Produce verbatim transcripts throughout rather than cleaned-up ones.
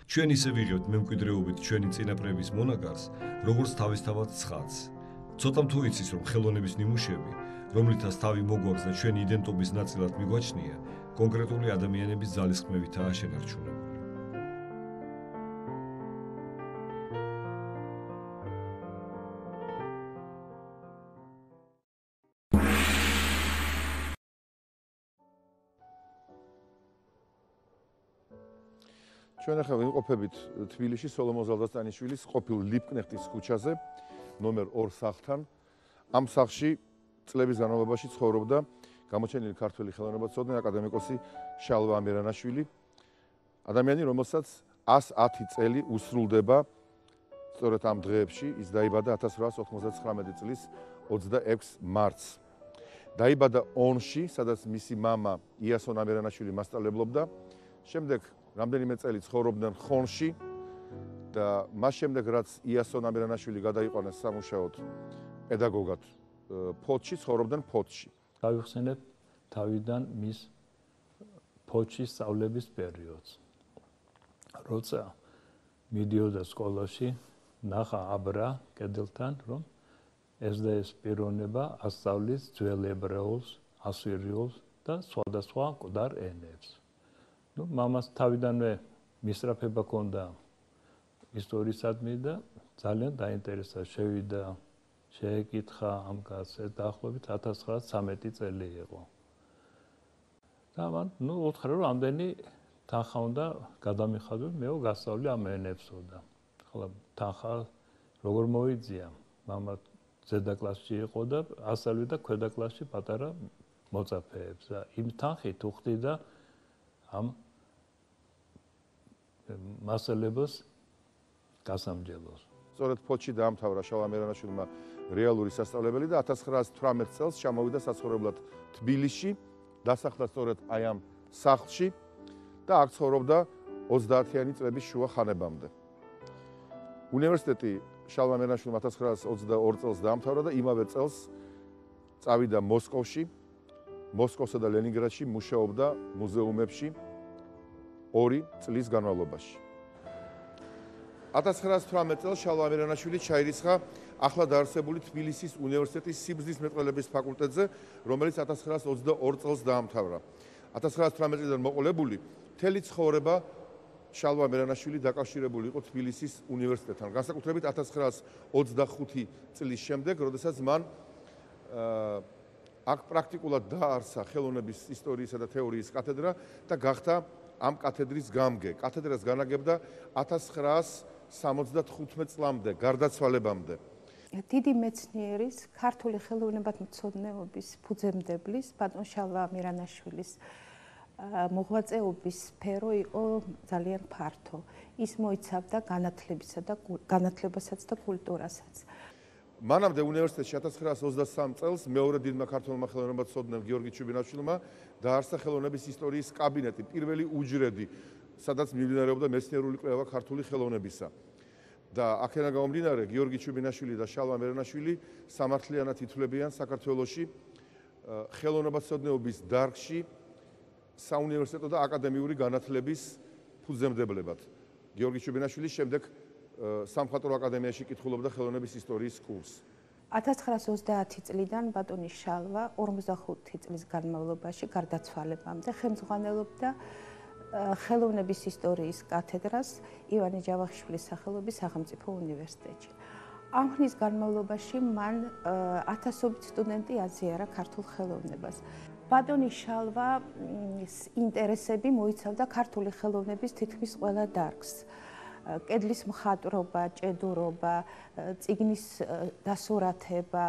ჩვენ ისე ვიღებთ მემკვიდრეობით ჩვენი წინაპრების მონაგარს, როგორც თავისთავად ცხადს. ცოტამ თუ იცის, რომ ხელოვნების ნიმუშები, რომლითაც თავი მოგვაქვს და ჩვენი იდენტობის ნაწილად მიგვაჩნია, კონკრეტული ადამიანების ძალისხმევითაა შენარჩუნებული. ჩვენ ახლა ვიმყოფებით თბილისში სოლომონ ზალდასტანიშვილის ყოფილ ლიპკნეხტის ქუჩაზე, ნომერ ორ სახლთან. ამ სახლში წლების განმავლობაში ცხოვრობდა გამოჩენილი ქართველი ხელოვნებაცოდნე აკადემიკოსი შალვა ამირანაშვილი. ადამიანი, რომელსაც ას ათი წელი უსრულდება სწორედ ამ დღეებში, ის დაიბადა ათას რვაას ოთხმოცდათხრამეტი წლის ოცდაექვსი მარტს. დაიბადა ონში, სადაც მისი მამა იასონ ამირანაშვილი მასწავლებლობდა. შემდეგ რამდენიმე წელი ცხოვრობდნენ ხონში და მას შემდეგ რაც იასონ ამირანაშვილი გადაიყვანეს სამუშაოდ პედაგოგად ფოთში, ცხოვრობდნენ ფოთში. გავიხსენებ თავიდან მის ფოთში სწავლების პერიოდს. როცა მიდიოდა სკოლაში, ნახა აბრა კედელთან, რომ ეს და ეს პიროვნება ასწავლის ძველ ებრაულს, ასირიულს და სხვადასხვა მკვდარ ენებს. Ну, მამას თავიდანვე მისწრაფება ჰქონდა ისტორიისადმი და ძალიან დაინტერესდა, შევიდა, შეეკითხა ამ კაცს, დაახლოებით ათას ცხრაას ცამეტი წელი იყო. და მან, ну, უთხრა, რომ ამდენი თანხა უნდა გადამიხადო, მეო გასწავლი ამ ენებსო და ახლა თანხა როგორ მოიძია? მამა ზედა კლასში იყო და ასწავლიდა ქვედა კლასში პატარა მოწაფეებს და იმ თანხით უხდიდა ამ მასალებს გასამჯელოს. სწორედ ფოთში დაამთავრა შალვა ამირანაშვილმა რეალური სასწავლებელი და ათას ცხრაას თვრამეტ წელს ჩამოვიდა საცხოვრებლად თბილისში, დასახლა სწორედ აი ამ სახლში და აქ ცხოვრობდა ოცდაათიანი წლების შუა ხანებამდე. უნივერსიტეტი შალვა ამირანაშვილმა ათას ცხრაას ოცდაორ წელს დაამთავრა და იმავე წელს წავიდა მოსკოვში, მოსკოვსა და ლენინგრადში მუშაობდა მუზეუმებში ორი წლის განმავლობაში. ათას ცხრაას თვრამეტ წელს შალვა ამირანაშვილი ჩაირიცხა ახლა დაარსებული თბილისის უნივერსიტეტის სიბრძნის მეტყველების ფაკულტეტზე, რომელიც ათას ცხრაას ოცდაორ წელს დაამთავრა. ათას ცხრაას თვრამეტ წლიდან მოყოლებული, მთელი ცხოვრება შალვა ამირანაშვილი დაკავშირებული იყო თბილისის უნივერსიტეტთან, განსაკუთრებით ათას ცხრაას ოცდახუთი წლის შემდეგ, როდესაც მან აქ პრაქტიკულად დაარსა ხელოვნების ისტორიისა და თეორიის კათედრა და გახდა ამ კათედრის გამგე. კათედრას განაგებდა ათას ცხრაას სამოცდახუთმეტ წლამდე, გარდაცვალებამდე. დიდი მეცნიერის, ქართული ხელოვნებათმცოდნეობის ფუძემდებლის, ბატონ შალვა ამირანაშვილის მოღვაწეობის სფერო იყო ძალიან ფართო. ის მოიცავდა განათლებისა და განათლებასაც და კულტურასაც. მანამდე უნივერსიტეტში ათას ცხრაას ოცდასამ წელს მეორე დიდმა ქართველმა ხელოვნებათმცოდნემ გიორგი ჩუბინაშვილმა დაარსა ხელოვნების ისტორიის კაბინეტი, პირველი უჯრედი, სადაც მიმდინარეობდა მეცნიერული კვლევა ქართული ხელოვნებისა. და აქედან გამომდინარე, გიორგი ჩუბინაშვილი და შალვა ამირანაშვილი სამართლიანად ითვლებიან საქართველოში ხელოვნებათმცოდნეობის დარგში საუნივერსიტეტო და აკადემიური განათლების ფუძემდებლებად. გიორგი ჩუბინაშვილის შემდეგ სამხატვრო აკადემიაში კითხულობდა ხელოვნების ისტორიის კურსს. ათას ცხრაას ოცდაათი წლიდან ბატონი შალვა ორმოცდახუთი წლის განმავლობაში გარდაცვალებამდე ხელმძღვანელობდა ხელოვნების ისტორიის კათედრას ივანე ჯავახიშვილის სახელობის სახელმწიფო უნივერსიტეტში. ამ ხნის განმავლობაში მან ათასობით სტუდენტი აზიარა ქართულ ხელოვნებას. ბატონი შალვის ინტერესები მოიცავდა ქართული ხელოვნების თითქმის ყველა დარგს. კედლის მხატვრობა, ჭედურობა, წიგნის დასურათება,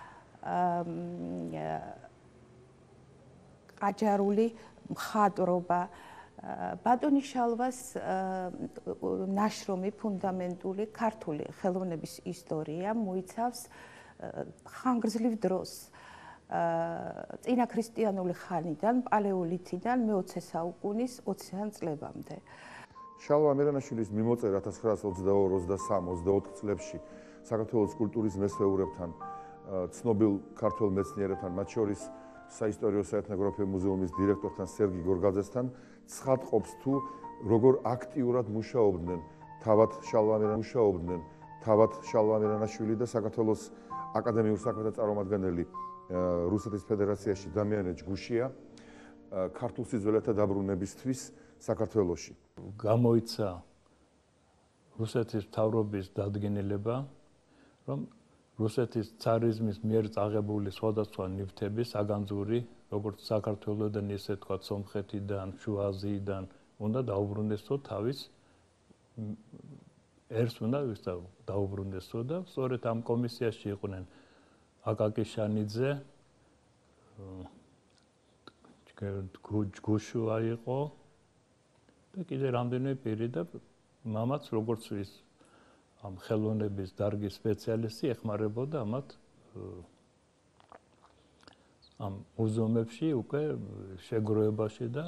ყაჯარული მხატვრობა. ბატონი შალვას ნაშრომი ფუნდამენტური ქართული ხელოვნების ისტორია მოიცავს ხანგრძლივ დროს. წინაქრისტიანული ხანიდან, პალეოლითიდან მეოცე საუკუნის ოციან წლებამდე. შალვა ამირანაშვილის მიმოწერა ათას ცხრაას ოცდაორ, ოცდასამ, ოცდაოთხ წლებში საქართველოს კულტურის მესვეურებთან, ცნობილ ქართველ მეცნიერებთან, მათ შორის საისტორიო საეთნოგრაფიო მუზეუმის დირექტორთან სერგი გორგაძესთან ცხადყოფს თუ როგორ აქტიურად მუშაობდნენ თავად შალვა მუშაობდნენ თავად შალვა ამირანაშვილი და საქართველოს აკადემიურ საქმეთა წარმომადგენელი რუსეთის ფედერაციაში დამიანე ჯგუშია ქართულ სიძველეთა დაბრუნებისთვის საქართველოში. გამოიცა რუსეთის მთავრობის დადგენილება, რომ რუსეთის царიზმის მიერ წაღებული სხვადასხვა ნივთები, საგანძური, როგორც საქართველოსდან, ისე თქვა სომხეთიდან, შუა აზიიდან, უნდა დაუბრუნდესო თავის ერს უნდა დაუბრუნდესო და სწორედ ამ კომისიაში იყვნენ აკაკიშანიძე, ჯგუშუა იყო და კიდე რამდენიმე პირი და მამაც როგორც ის ამ ხელოვნების დარგის სპეციალისტი ეხმარებოდა ამათ ამ მუზეუმებში უკვე შეგროვებაში და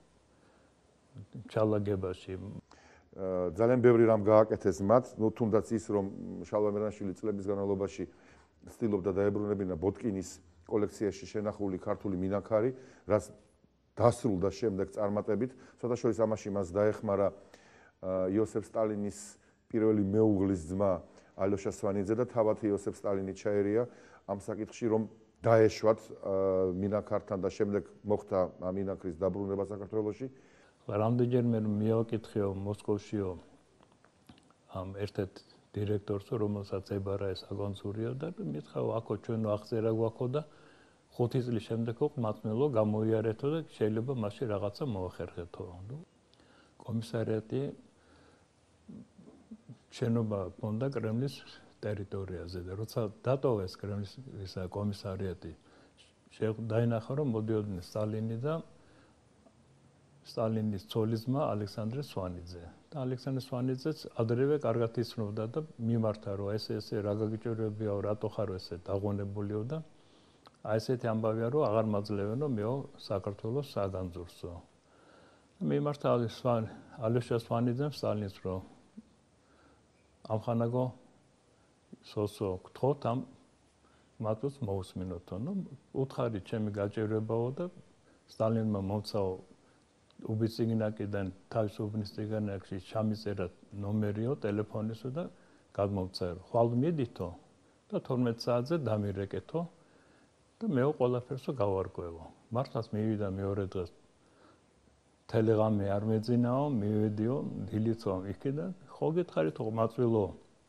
ჩალაგებაში. ძალიან ბევრი რამ გააკეთეს მათ, ну თუნდაც ის რომ შალვა ამირანაშვილი წლების განმავლობაში ცდილობდა დაებრუნებინა ბოტკინის კოლექციაში შენახული ქართული მინაქარი, რაც დასრულდა შემდეგ წარმატებით. საერთაშორისო ამაში მას დაეხმარა იოსებ სტალინის პირველი მეუღლის ძმა ალოშა სვანიძე და თავად იოსებ სტალინი ჩაერია ამ საკითხში, რომ დაეშვათ მინაქართან და შემდეგ მოხდა ამ მინაქრის დაბრუნება საქართველოში. რამდენჯერმე მიაკითხეო მოსკოვშიო ამ ერთ-ერთ დირექტორსო, რომელსაც ებარა ეს აგონცურიო და მითხრა, აქო ჩვენო აღწერა გვაქო და ხუთი წლის შემდეგ ხო მათმელო გამოიარეთო და შეიძლება მასში რაღაცა მოახერხეთო. კომისარიატი შენობა ჰქონდა კრემლის ტერიტორიაზე და როცა დატოვეს კრემლის ისა კომისარიატი, დაინახა რომ მოდიოდნენ სტალინი და სტალინის ცოლისმა ალექსანდრე სვანიძე. და ალექსანდრე სვანიძეც ადრევე კარგად იცნობდა და მიმართა რომ ესე ესე რა გაგიჭირებიაო, რატო ხარო ესე დაღონებულიო და აი ესეთი ამბავია რომ აღარ მაძლევენო მეო საქართველოს საგანძურსო. მიმართა ალეშა სვანიძემ სტალინს რომ ამხანაგო სოსო გთხოვთ ამ მათთვის მოусმინოთო. ნუ უთხარი ჩემი გაჭირებაო და სტალინმა მომცაო უბიციგნაკიდან თავის უბნის ციგანაკში ჩამიწერა ნომერიო ტელეფონისო და გადმოვწერო. ხვალ მიდითო და თორმეტ საათზე დამირეკეთო და მეო ყველაფერსო გავარკვევო. მართლაც მივიდა მეორე დღეს ტელეგრამი არ მეძინაო, მივედიო, დილიცო იქიდან, ხო გითხარით ხო მაწვილო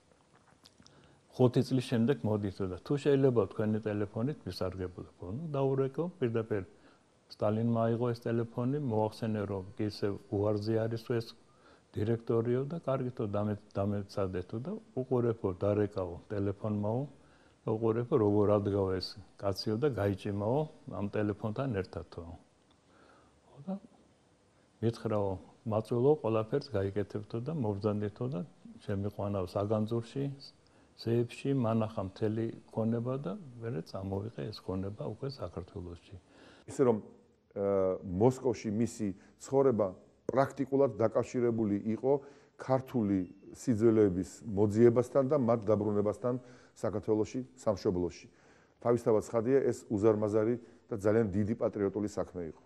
ხუთი წლის შემდეგ მოდითო და თუ შეიძლება თქვენი ტელეფონით მისარგებლებო. ნუ დაურეკო პირდაპირ სტალინმა აიღო ეს ტელეფონი, მოახსენე რომ ისე უარზე არის ეს დირექტორიო და კარგითო დამეცადეთო და უყურებო დარეკაო ტელეფონმაო და უყურებო როგორ ადგაო ეს კაციო და გაიჭიმაო ამ ტელეფონთან ერთადო. და მითხრაო მაწვილო ყველაფერს გაიკეთებთო და მობრძანდეთო და შემიყვანავ საგანძურში, ზეებში, მანახა მთელი ქონება და მერე წამოვიყე ეს ქონება უკვე საქართველოში. ისე რომ მოსკოვში მისი ცხოვრება პრაქტიკულად დაკავშირებული იყო ქართული სიძველეების მოძიებასთან და მათ დაბრუნებასთან საქართველოში, სამშობლოში. თავისთავად ცხადია, ეს უზარმაზარი და ძალიან დიდი პატრიოტული საქმე იყო.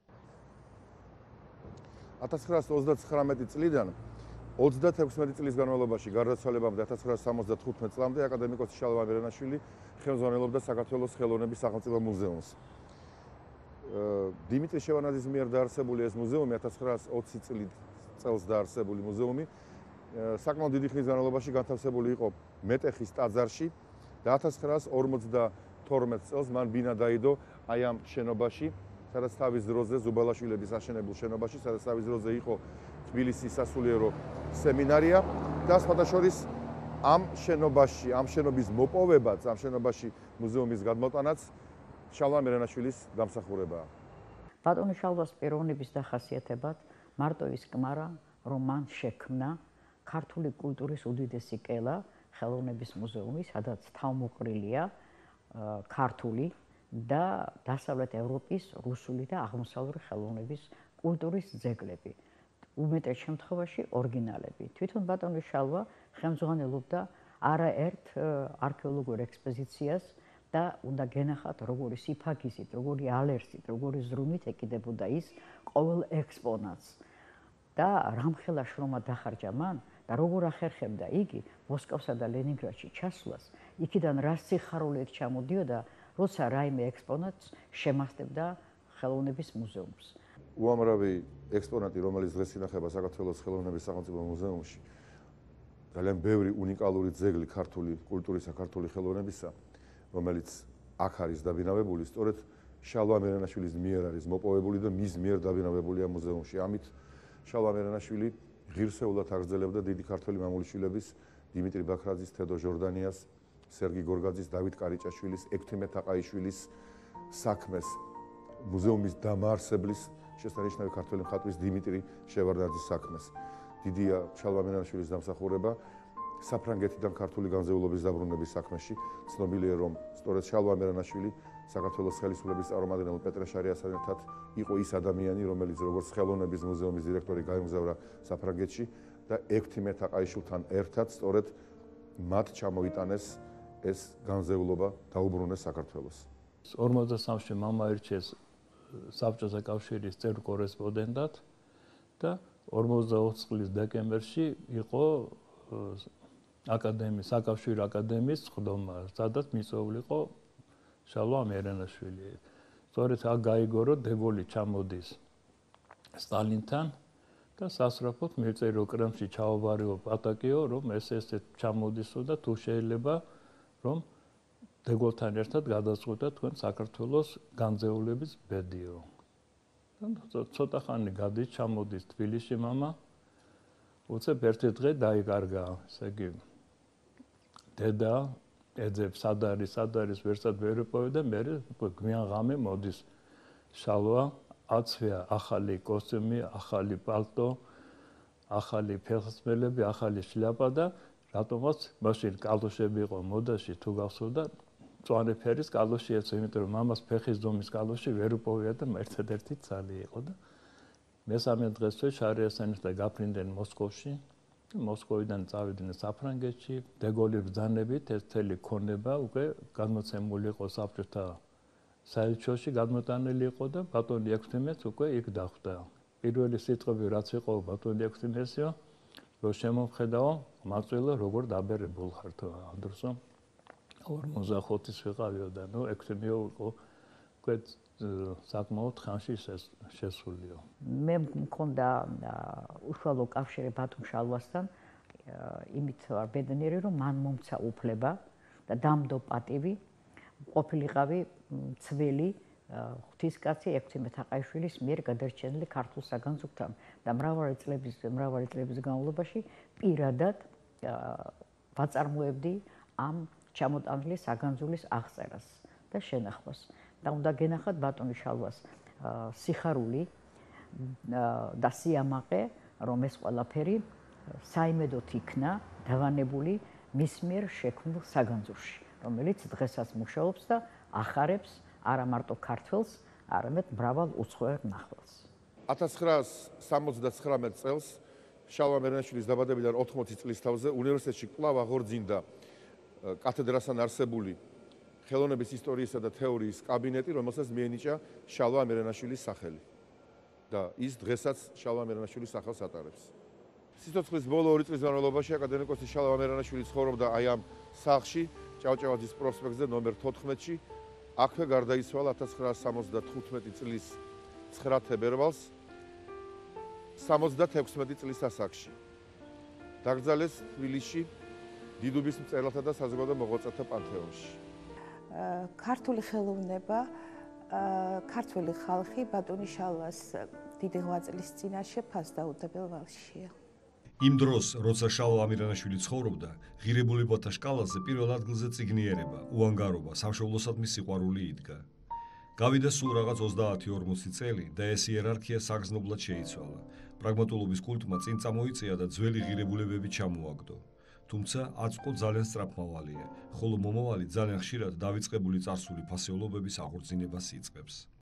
ათას ცხრაას ოცდაცხრამეტი წლიდან ოცდათექვსმეტი წლის განმავლობაში გარდაცვალებამდე ათას ცხრაას სამოცდათხუთმეტ წლამდე აკადემიკოს შალვა ამირანაშვილი ხელმძღვანელობდა საქართველოს ხელოვნების სახელმწიფო მუზეუმს. დიმიტრი შევანაძის მიერ დაარსებული ეს მუზეუმი ათას ცხრაას ოცი წელს დაარსებული მუზეუმი საკმაოდ დიდი ხნის განმავლობაში განთავსებული იყო მეტეხის ტაძარში და ათას ცხრაას ორმოცდათორმეტ წელს მან ბინა დაიდო აი ამ შენობაში, სადაც თავის დროზე ზუბალაშვილების აშენებულ შენობაში, სადაც თავის დროზე იყო თბილისის სასულიერო სემინარია და სხვადასხვა ამ შენობაში, ამ შენობის მოპოვებაც, ამ შენობაში მუზეუმის გადმოტანაც შალვა ამირანაშვილის დამსახურებაა. ბატონი შალვას პიროვნების დახასიათებად მარტო ის კმარა, რომ მან შექმნა ქართული კულტურის უდიდესი კელა ხელოვნების მუზეუმი, სადაც თავმოყრილია ქართული და დასავლეთ ევროპის, რუსული და აღმოსავლური ხელოვნების კულტურის ძეგლები. უმეტეს შემთხვევაში ორიგინალები. თვითონ ბატონი შალვა ხელმძღვანელობდა არაერთ არქეოლოგიურ ექსპოზიციას და უნდა გენახათ როგორი სიფაგისით, როგორი ალერსით, როგორი ზრუნვით ეკიდებოდა ის ყოველ ექსპონატს. და რამხელა შრომა დახარჯა მან და როგორ ახერხებდა იგი მოსკოვსა და ლენინგრადში ჩასვლას, იქიდან რა სიხარულით ჩამოდიოდა, როცა რაიმე ექსპონატს შემასდებდა ხელოვნების მუზეუმს. უამრავი ექსპონატი, რომელიც დღეს ინახება საქართველოს ხელოვნების სახელმწიფო მუზეუმში, ძალიან ბევრი უნიკალური ძეგლი ქართული კულტურისა, ქართული ხელოვნებისა, რომელიც აქ არის დაბინავებული, სწორედ შალვა ამირანაშვილის მიერ არის მოპოვებული და მის მიერ დაბინავებულია მუზეუმში. ამით შალვა ამირანაშვილი ღირსეულად აგრძელებდა დიდი ქართველი მამულიშვილების, დიმიტრი ბაქრაძის, თედო ჟორდანიას, სერგი გორგაძის, დავით კარიჭაშვილის, ექვთიმე თაყაიშვილის საქმეს, მუზეუმის დამაარსებლის, შესანიშნავი ქართველი მხატვრის დიმიტრი შევარდანძის საქმეს. დიდია შალვა ამირანაშვილის დამსახურება საფრანგეთიდან ქართული განზეულობის დაბრუნების საქმეში. ცნობილია, რომ სწორედ შალვა ამირანაშვილი საქართველოს ხელისუფლების წარმომადგენელ პეტრე შარიასთან ერთად იყო ის ადამიანი, რომელიც როგორც ხელოვნების მუზეუმის დირექტორი გაემგზავრა საფრანგეთში და ექვთიმე თაყაიშვილთან ერთად სწორედ მათ ჩამოიტანეს ეს განზეულობა დაუბრუნეს საქართველოს. ორმოცდასამში მამა ირჩიეს საბჭოთა კავშირის წევრ კორესპონდენტად და ორმოცდაოთხ წლის დეკემბერში იყო აკადემიის, საკავშირო აკადემიის ხდომა, სადაც მიწვეული იყო შალვა ამირანაშვილი. სწორედ აქ გაიგო, რომ დეგოლი ჩამოდის სტალინთან და სასწრაფოდ მიეწერო კრემლში ჩაავარიო პატაკიო, რომ ეს ესე ჩამოდისო და თუ შეიძლება, რომ დეგოლთან ერთად გადაწყვიტა თქვენ საქართველოს განძეულების ბედიო. ცოტა ხანი გადის, ჩამოდის თბილისში მამა, უცებ ერთი დღე დაიკარგა, ესე იგი დედა ეძებს სად არის, სად არის, ვერცად ვერ იპოვე და მე გვიან ღამე მოდის შალვა, აცვია ახალი კოსტიუმი, ახალი პალტო, ახალი ფეხსაცმელები, ახალი შლაპა და რატომაც მაშინ კალოშები იყო მოდაში თუ გახსოვდა, მწვანე ფერის კალოში ეცვა, იმიტომ რომ მამას ფეხის ზომის კალოში ვერ უპოვია და ერთადერთი ცალი იყო და მესამე დღესვე შარიასთან ერთად გაფრინდნენ მოსკოვში. მოსკოვიდან წავიდნენ საფრანგეთში, დეგოლი ბრძანებით ეს მთელი ქონება უკვე გადმოცემული იყო საბჭოთა საელჩოში, გადმოტანილი იყო და ბატონი ექვთიმეც უკვე იქ დახვდა. პირველი სიტყვები რაც იყო ბატონი ექვთიმესიო, რომ შემომხედაო, მაწვილო როგორ დაბერებულ ხართო ამ დროსო ორმოცდახუთის ვიყავიო და ნუ ექვთიმეო იყო უკვე საკმაოდ ხანში შესულიო. მე მქონდა უშუალო კავშირი ბატონ შალვასთან, იმით ვარ ბედნიერი, რომ მან მომცა უფლება და დამდო პატივი ყოფილიყავი ცველი ღვთისკაცი ექვთიმე თაყაიშვილის მიერ გადარჩენილი ქართულ საგანძურთან და მრავალი წლების მრავალი წლების განმავლობაში პირადად ვაწარმოებდი ამ ჩამოტანილი საგანძულის აღწერას და შენახვას. და უნდა გენახათ ბატონი შალვას სიხარული და სიამაყე, რომ ეს ყველაფერი საიმედოდ იქნა დავანებული მის მიერ შექმნილ საგანძურში, რომელიც დღესაც მუშაობს და ახარებს არა მარტო ქართველს, არამედ მრავალ უცხოელ მნახველს. ათას ცხრაას სამოცდაცხრამეტ წელს შალვა ამირანაშვილის დაბადებიდან ოთხმოცი წლის თავზე უნივერსიტეტში კვლავ აღორძინდა კათედრასთან არსებული ხელოვნების ისტორიისა და თეორიის კაბინეტი, რომელსაც მიენიჭა შალვა ამირანაშვილის სახელი. და ის დღესაც შალვა ამირანაშვილის სახელს ატარებს. სიცოცხლის ბოლო ორი წლის განმავლობაში აკადემიკოსი შალვა ამირანაშვილი ცხოვრობდა აი ამ სახლში, ჭავჭავაძის პროსპექტზე ნომერ თოთხმეტში. აქვე გარდაიცვალა ათას ცხრაას სამოცდათხუთმეტი წლის ცხრა თებერვალს სამოცდათექვსმეტი წლის ასაკში. დაკრძალეს თბილისში დიდუბის მწერალთა და საზოგადო მოღვაწეთა პანთეონში. ქართული ხელოვნება, ქართველი ხალხი ბატონი შალვას დიდი ღვაწლის წინაშე ფასდაუდებელ ვალშია. იმ დროს, როცა შალვა ამირანაშვილი ცხოვრობდა, ღირებულებათა შკალაზე პირველ ადგილზე წიგნიერება, უანგარობა, სამშობლოსადმი სიყვარული იდგა. გავიდა სულ რაღაც ოცდაათი ორმოცი წელი და ეს იერარქია საგრძნობლად შეიცვალა. პრაგმატულობის კულტმა წინ წამოიწია და ძველი ღირებულებები ჩამოაგდო. თუმცა აწყვო ძალიან სწრაფმავალია, ხოლო მომავალი ძალიან ხშირად დავიწყებული წარსული ფასეულობების აღორძინებას იწყებს.